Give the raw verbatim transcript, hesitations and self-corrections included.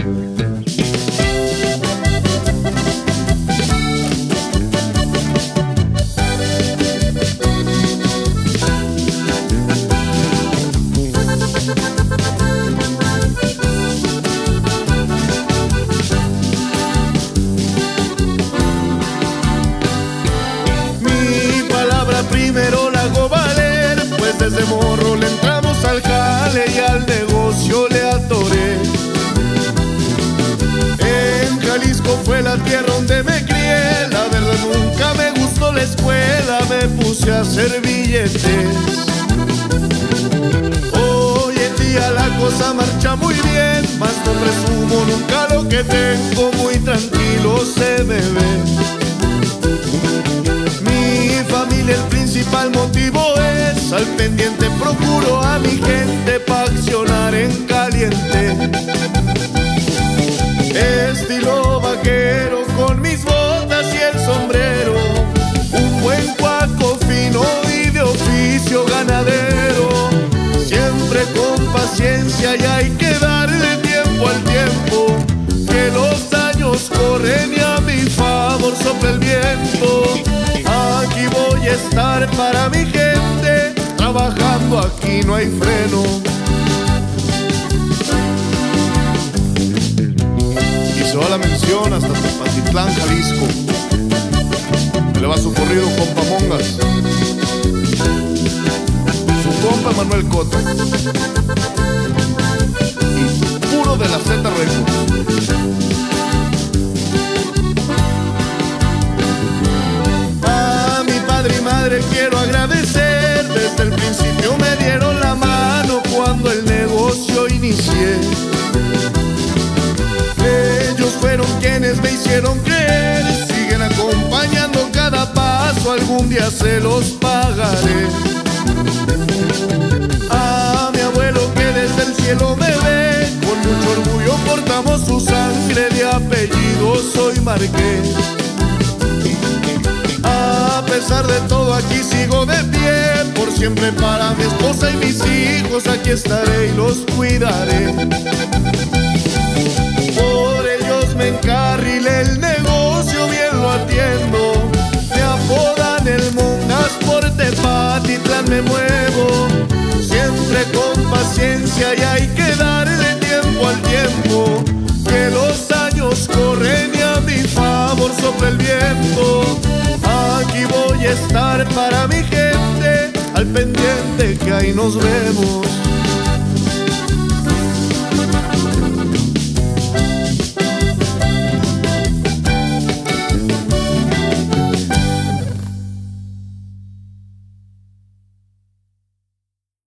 Primero la hago valer, pues desde morro le entramos al jale y al negocio le atoré. En Jalisco fue la tierra donde me crié, la verdad nunca me gustó la escuela, me puse a hacer billetes. Hoy en día la cosa marcha muy bien, más no presumo nunca lo que tengo, muy tranquilo se me ve. Familia, el principal motivo es al pendiente, procuro a mi gente pa' accionar en caliente. Estilo vaquero con mis botas y el sombrero, un buen cuaco fino y de oficio ganadero. Siempre con paciencia y hay que darle tiempo al tiempo, que los años corren y a mi favor sopla el viento. Aquí voy a estar para mi gente, trabajando aquí no hay freno. Y se va la mención hasta Tepatitlán, Jalisco. Me le va su corrido, compa Mongas. Su compa Manuel Cota. Y puro de la Z Records. Quiero agradecer, desde el principio me dieron la mano cuando el negocio inicié. Ellos fueron quienes me hicieron creer, siguen acompañando cada paso, algún día se los pagaré. A mi abuelo que desde el cielo me ve, con mucho orgullo portamos su sangre, de apellido soy Marqués. A pesar de todo aquí sigo de pie, por siempre para mi esposa y mis hijos aquí estaré y los cuidaré. Por ellos me encarrilé el negocio, bien lo atiendo. Me apodan el Mongas, por Tepatitlán me muevo. Siempre con paciencia y hay que darle tiempo al tiempo, que los años corren y a mi favor sopla el viento. Aquí voy a estar para mi gente, al pendiente que ahí nos vemos.